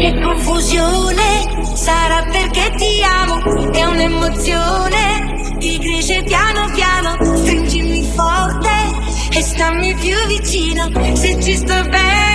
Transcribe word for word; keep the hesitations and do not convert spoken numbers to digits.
Che confusione, sarà perché ti amo, è un'emozione, ti cresce piano piano, stringimi forte e stammi più vicino, se ci sto bene.